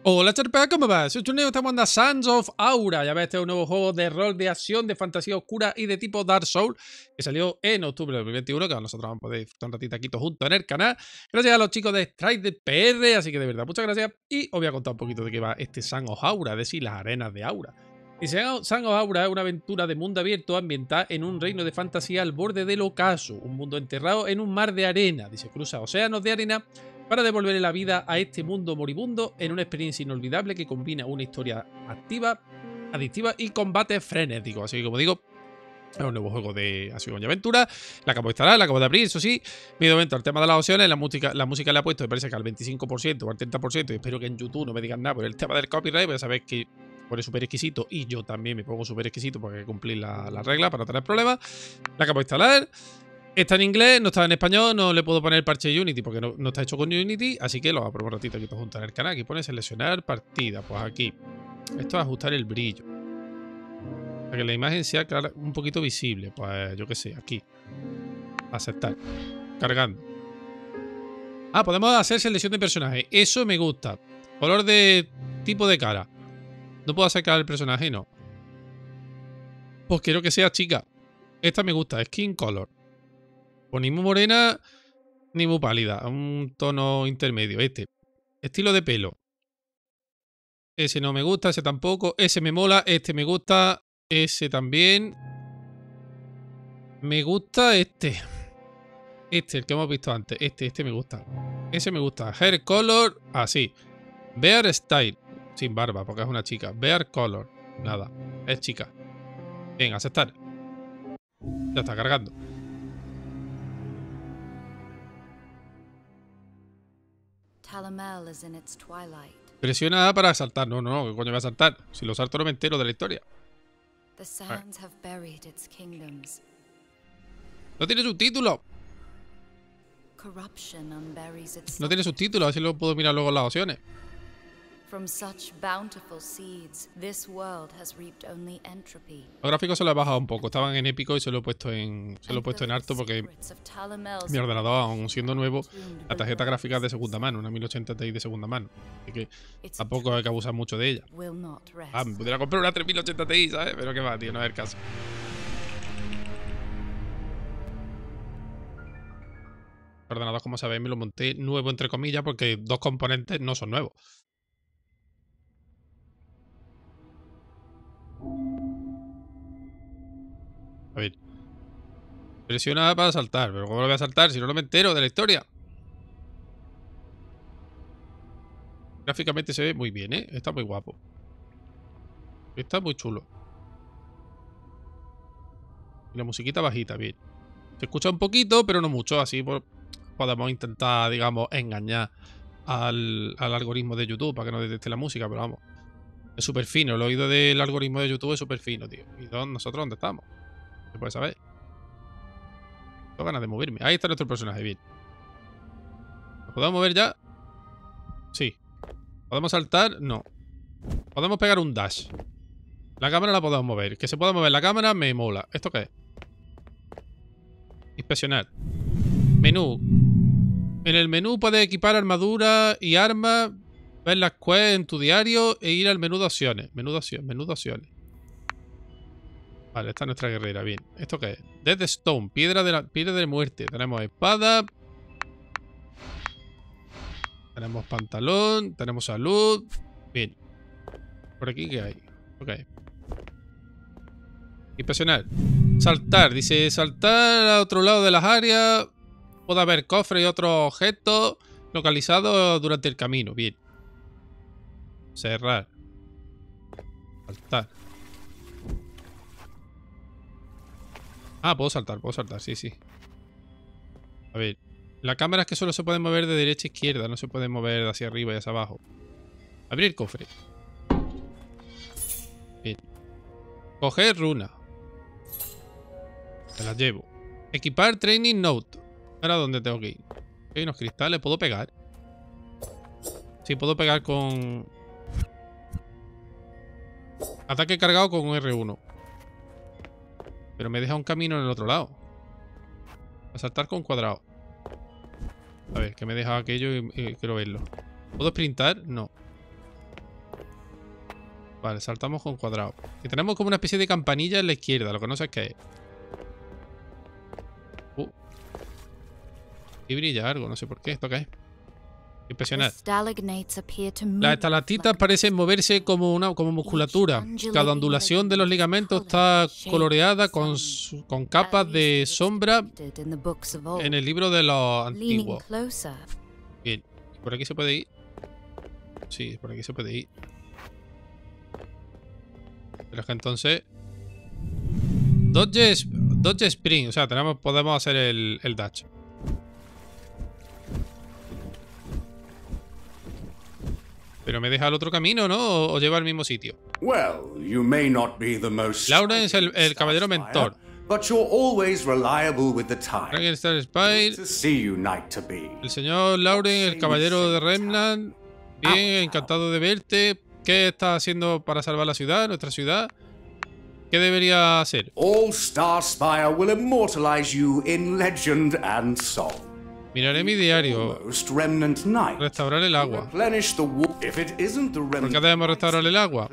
Hola Charpea, ¿cómo vas? Soy Chuneo, estamos en Sands of Aura. Ya ves, este es un nuevo juego de rol, de acción, de fantasía oscura y de tipo Dark Souls que salió en octubre de 2021, que nosotros vamos a poder disfrutar un ratito aquí todos juntos en el canal. Gracias a los chicos de Strike PR, así que de verdad, muchas gracias. Y os voy a contar un poquito de qué va este Sands of Aura, es decir, las arenas de Aura. Y Sands of Aura es una aventura de mundo abierto ambientada en un reino de fantasía al borde del ocaso, un mundo enterrado en un mar de arena. Dice, cruza océanos de arena para devolverle la vida a este mundo moribundo en una experiencia inolvidable que combina una historia activa, adictiva y combate frenético. Así que, como digo, es un nuevo juego de acción y aventura. La acabo de instalar, la acabo de abrir, eso sí. Me he dado al tema de las opciones. La música le he puesto, me parece que al 25% o al 30%. Y espero que en YouTube no me digan nada por el tema del copyright. Pues ya sabéis que pone súper exquisito y yo también me pongo súper exquisito porque hay que cumplir la regla para no tener problemas. La acabo de instalar. Está en inglés, no está en español, no le puedo poner parche Unity porque no está hecho con Unity, así que lo voy a probar un ratito aquí junto en el canal. Aquí pone seleccionar partida, pues aquí. Esto es ajustar el brillo. Para que la imagen sea clara, un poquito visible, pues yo qué sé, aquí. Aceptar. Cargando. Ah, podemos hacer selección de personaje. Eso me gusta. Color de tipo de cara. No puedo sacar el personaje, no. Pues quiero que sea chica. Esta me gusta, skin color. Pues ni muy morena ni muy pálida. Un tono intermedio. Este. Estilo de pelo. Ese no me gusta, ese tampoco. Ese me mola, este me gusta. Ese también. Me gusta este. Este, el que hemos visto antes. Este me gusta. Ese me gusta. Hair color, así. Bear style. Sin barba, porque es una chica. Bear color. Nada. Es chica. Bien, aceptar. Ya está cargando. Presiona A para saltar. No, ¿qué coño voy a saltar? Si lo salto no me entero de la historia. No tiene subtítulos. No tiene subtítulos, así lo puedo mirar luego en las opciones. Los gráficos se los he bajado un poco, estaban en épico y se lo he puesto en alto porque mi ordenador, aún siendo nuevo, la tarjeta gráfica es de segunda mano, una 1080 Ti de segunda mano. Así que tampoco hay que abusar mucho de ella. Ah, me pudiera comprar una 3080 Ti, ¿sabes? Pero qué va, tío, no es el caso. El ordenador, como sabéis, me lo monté nuevo entre comillas porque dos componentes no son nuevos. A ver. Presiona para saltar, pero ¿cómo lo voy a saltar si no me entero de la historia? Gráficamente se ve muy bien, ¿eh? Está muy guapo. Está muy chulo. Y la musiquita bajita, bien. Se escucha un poquito, pero no mucho, así podemos intentar, digamos, engañar al algoritmo de YouTube para que no detecte la música, pero vamos. Es súper fino, el oído del algoritmo de YouTube es súper fino, tío. ¿Y nosotros dónde estamos? Se puede saber. Tengo ganas de moverme. Ahí está nuestro personaje, bien. ¿Nos podemos mover ya? Sí. ¿Podemos saltar? No. Podemos pegar un dash. La cámara la podemos mover. Que se pueda mover la cámara me mola. ¿Esto qué es? Inspeccionar. Menú. En el menú puedes equipar armadura y armas, ver las quests en tu diario e ir al menú de opciones. Menú de opciones. Vale, esta es nuestra guerrera, bien. ¿Esto qué es? Death Stone, piedra de muerte. Tenemos espada. Tenemos pantalón. Tenemos salud. Bien. ¿Por aquí qué hay? Ok. Impresionar. Saltar. Dice saltar a otro lado de las áreas. Puede haber cofres y otros objetos localizados durante el camino. Bien. Cerrar. Saltar. Ah, puedo saltar, sí. A ver. La cámara es que solo se puede mover de derecha a izquierda. No se puede mover de hacia arriba y hacia abajo. Abrir cofre. Bien. Coger runa. Me las llevo. Equipar Training Note. Ahora, ¿dónde tengo que ir? Hay unos cristales. ¿Puedo pegar? Sí, puedo pegar con... Ataque cargado con un R1. Pero me deja un camino en el otro lado. A saltar con cuadrado. A ver, que me deja aquello y quiero verlo. ¿Puedo sprintar? No. Vale, saltamos con cuadrado. Y tenemos como una especie de campanilla en la izquierda, lo que no sé qué es. Y brilla algo, no sé por qué. ¿Esto qué es? Impresionante. Las estalactitas parecen moverse como musculatura. Cada ondulación de los ligamentos está coloreada con capas de sombra en el libro de los antiguos. Bien. ¿Por aquí se puede ir? Sí, por aquí se puede ir. Pero es que entonces... Dodge Spring. O sea, podemos hacer el dash. Pero me deja el otro camino, ¿no? ¿O lleva al mismo sitio? Lauren es el caballero mentor. Frankenstein Spire. El señor Lauren, el caballero de Remnant. Bien, encantado de verte. ¿Qué está haciendo para salvar la ciudad, nuestra ciudad? ¿Qué debería hacer? All Star Spire will immortalize you in legend and song. Miraré mi diario. Restaurar el agua. ¿Por qué debemos restaurar el agua?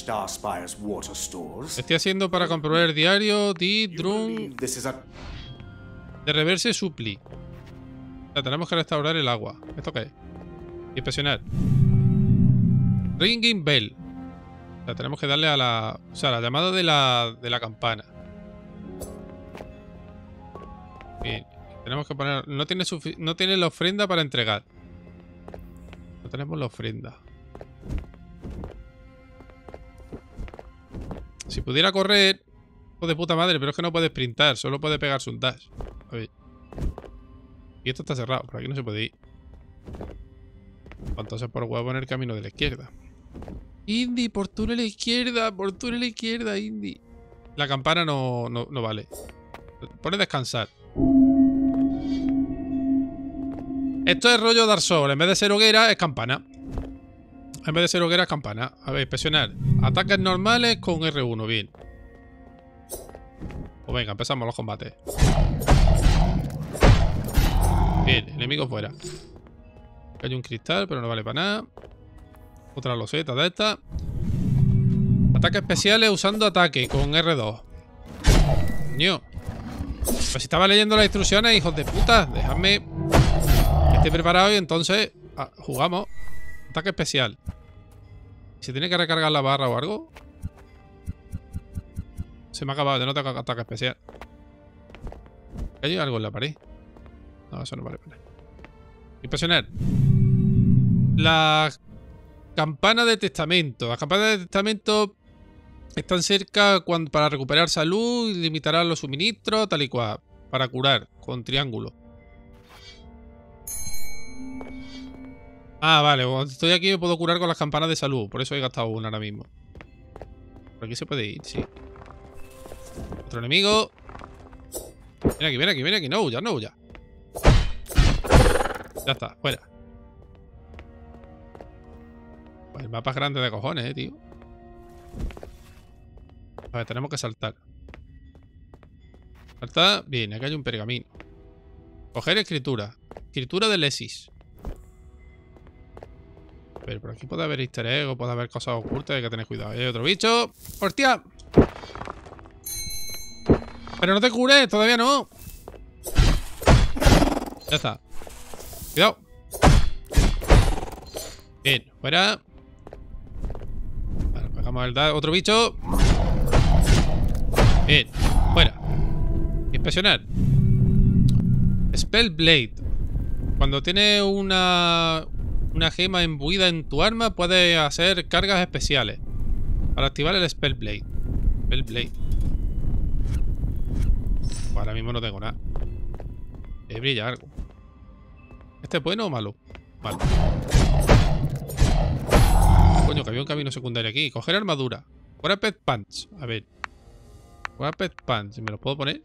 Estoy haciendo para comprobar el diario de Drum de Reverse Supply. O sea, tenemos que restaurar el agua. ¿Esto qué es? Inspeccionar. Ringing Bell. O sea, tenemos que darle a la... O sea, la llamada de la campana. Bien. Tenemos que poner... No tiene la ofrenda para entregar. No tenemos la ofrenda. Si pudiera correr... Hijo de puta madre, pero es que no puede sprintar. Solo puede pegarse un dash. A ver. Y esto está cerrado. Por aquí no se puede ir. Entonces por huevo en el camino de la izquierda. Indy, por tú a la izquierda. Por tú a la izquierda, Indy. La campana no vale. Pone descansar. Esto es rollo Dark Souls. En vez de ser hoguera, es campana. En vez de ser hoguera, es campana. A ver, inspeccionar. Ataques normales con R1. Bien. Pues venga, empezamos los combates. Bien, enemigo fuera. Hay un cristal, pero no vale para nada. Otra loseta de esta. Ataques especiales usando ataque con R2. Coño. Pues si estaba leyendo las instrucciones, hijos de puta. Dejadme que esté preparado y entonces jugamos. Ataque especial. ¿Se tiene que recargar la barra o algo? Se me ha acabado, yo no tengo ataque especial. ¿Hay algo en la pared? No, eso no vale para nada. Impresionar. La campana de testamento. Las campanas de testamento están cerca para recuperar salud y limitarán los suministros, tal y cual. Para curar, con triángulo. Ah, vale. Cuando estoy aquí me puedo curar con las campanas de salud. Por eso he gastado una ahora mismo. Por aquí se puede ir, sí. Otro enemigo. Ven aquí, ven aquí, ven aquí. No, ya, no, ya. Ya está, fuera. Pues el mapa es grande de cojones, tío. A ver, tenemos que saltar. Saltar. Bien, aquí hay un pergamino. Coger escritura. Escritura de Lesis. A ver, por aquí puede haber easter egg o puede haber cosas ocultas. Hay que tener cuidado. Hay otro bicho. ¡Hostia! Pero no te cures, todavía no. Ya está. Cuidado. Bien, fuera. Vale, pegamos el dado. Otro bicho. Bien, fuera. Inspeccionar. Spellblade. Cuando tiene una gema imbuida en tu arma, puedes hacer cargas especiales. Para activar el Spellblade. Spellblade. Pues ahora mismo no tengo nada. Brilla algo. ¿Este es bueno o malo? Malo. Coño, que había un camino secundario aquí. Coger armadura. Warped Pants. A ver. Warped Pants. ¿Me lo puedo poner?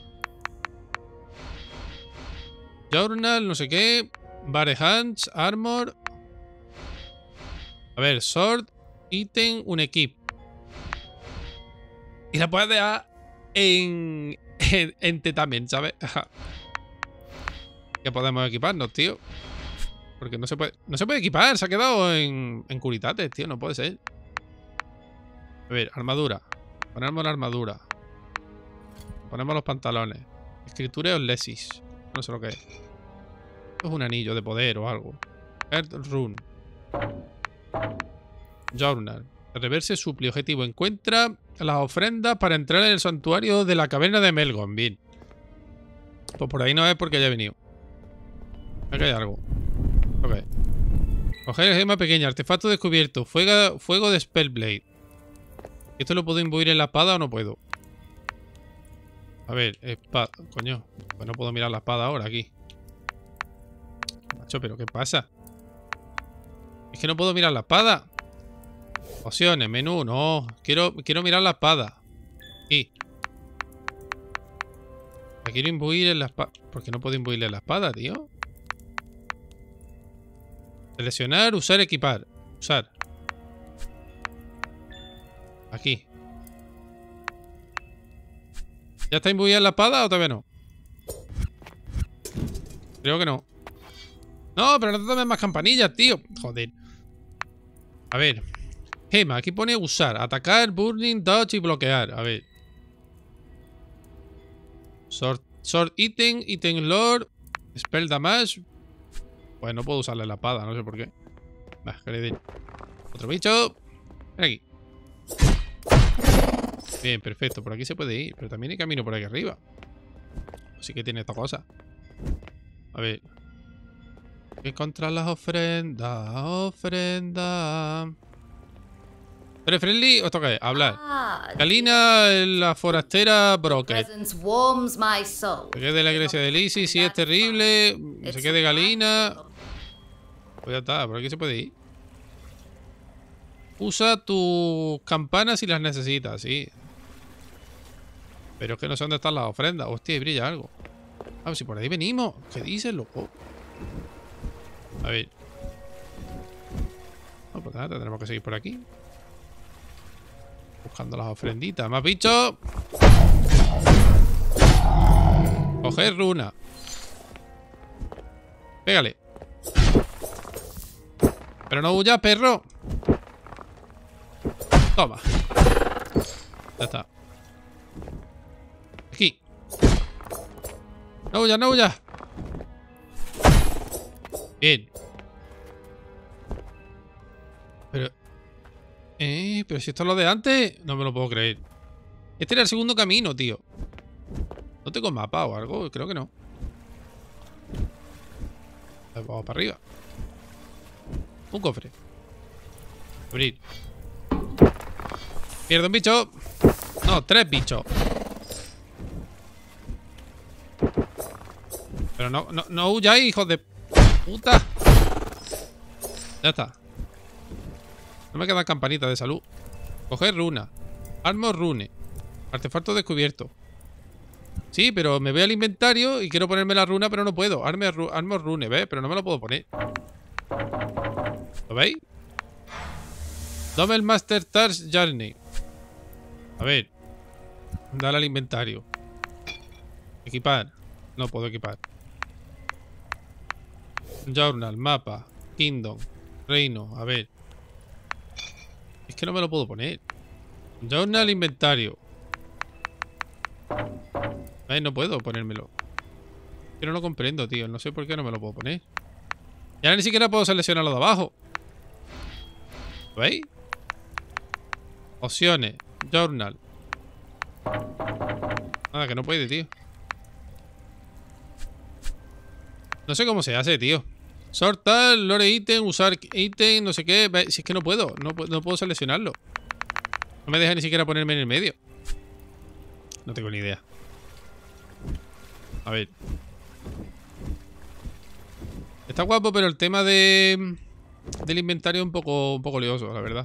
Journal, no sé qué. Bare Hands, Armor. A ver, Sword, Ítem, un equip. Y la puedes dejar en también, ¿sabes? Que podemos equiparnos, tío. Porque no se puede equipar. Se ha quedado en curitates, tío. No puede ser. A ver, armadura. Ponemos la armadura. Ponemos los pantalones. Escritura o lesis. No sé lo que es. Esto es un anillo de poder o algo. Earth Rune. Journal. Reverse supli. Objetivo. Encuentra las ofrendas para entrar en el santuario de la caverna de Melgon. Bien. Pues por ahí no es porque ya he venido. Aquí hay algo. Ok. Coger gema pequeña. Artefacto descubierto. Fuego de Spellblade. ¿Esto lo puedo imbuir en la espada o no puedo? A ver, espada. Coño. Pues no puedo mirar la espada ahora aquí. Macho, ¿pero qué pasa? Es que no puedo mirar la espada. Opciones, menú, no. Quiero mirar la espada. Aquí. La quiero imbuir en la espada. ¿Por qué no puedo imbuirle en la espada, tío? Seleccionar, usar, equipar. Usar. Aquí. ¿Ya está imbuida en la espada o todavía no? Creo que no. No, pero no te tomes más campanillas, tío. Joder. A ver. Gema, aquí pone usar. Atacar, burning, dodge y bloquear. A ver. Sword item, item lore, spell damage. Pues no puedo usarle la espada, no sé por qué. Va, que le den. Otro bicho. Ven aquí. Bien, perfecto. Por aquí se puede ir. Pero también hay camino por aquí arriba. Así que tiene esta cosa. A ver. Encontrar las ofrendas. Ofrendas. ¿Eres friendly o esto qué es? Hablar. Galina, la forastera Brocket. Se quede de la iglesia de Lizzie. Si es terrible. Se quede Galina. Pues ya está. Por aquí se puede ir. Usa tus campanas si las necesitas, sí. Pero es que no sé dónde están las ofrendas. Hostia, y brilla algo. A ver si por ahí venimos. ¿Qué dices, loco? A ver. No, pues nada, tendremos que seguir por aquí. Buscando las ofrenditas. ¡Más bichos! Coger runa. Pégale. Pero no huyas, perro. Toma. Ya está. Aquí. No huyas, no huyas. Bien. Pero si esto es lo de antes. No me lo puedo creer. Este era el segundo camino, tío. ¿No tengo mapa o algo? Creo que no. Vamos para arriba. Un cofre. Abrir. Pierdo un bicho. No, 3 bichos. Pero no huyáis, hijos de puta. Ya está. No me quedan campanitas de salud. Coger runa. Armor rune. Artefacto descubierto. Sí, pero me voy al inventario y quiero ponerme la runa, pero no puedo. Armor rune, ¿ves? Pero no me lo puedo poner. ¿Lo veis? Double Master Tars Journey. A ver. Dale al inventario. Equipar. No puedo equipar. Journal, mapa, Kingdom, reino. A ver. Es que no me lo puedo poner. Journal, inventario. No puedo ponérmelo. Que no lo comprendo, tío. No sé por qué no me lo puedo poner. Y ahora ni siquiera puedo seleccionar lo de abajo. ¿Veis? Opciones. Journal. Nada, que no puede, tío. No sé cómo se hace, tío. Sortar, lore ítem, usar ítem, no sé qué. Si es que no puedo. No puedo seleccionarlo. No me deja ni siquiera ponerme en el medio. No tengo ni idea. A ver. Está guapo, pero el tema del inventario es un poco lioso, la verdad.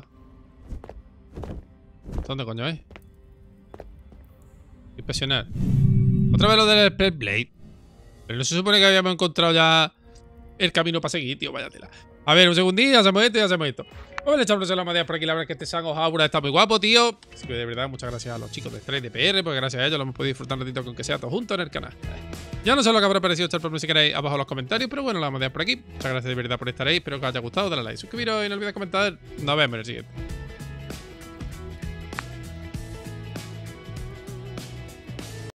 ¿Dónde coño es? Inspeccionar. Otra vez lo del Spellblade. Pero no se supone que habíamos encontrado ya el camino para seguir, tío. Vaya tela. A ver, un segundín, ya hacemos esto y hacemos esto. Vamos a echarnos la madera por aquí. La verdad es que este Song of Aura está muy guapo, tío. Así que de verdad, muchas gracias a los chicos de 3DPR, porque gracias a ellos lo hemos podido disfrutar un ratito con que sea todos juntos en el canal. Ya no sé lo que habrá parecido estar por mí si queréis abajo en los comentarios, pero bueno, la vamos a dejar por aquí. Muchas gracias de verdad por estar ahí. Espero que os haya gustado. Dale a like, suscribiros y no olvidéis comentar. Nos vemos en el siguiente.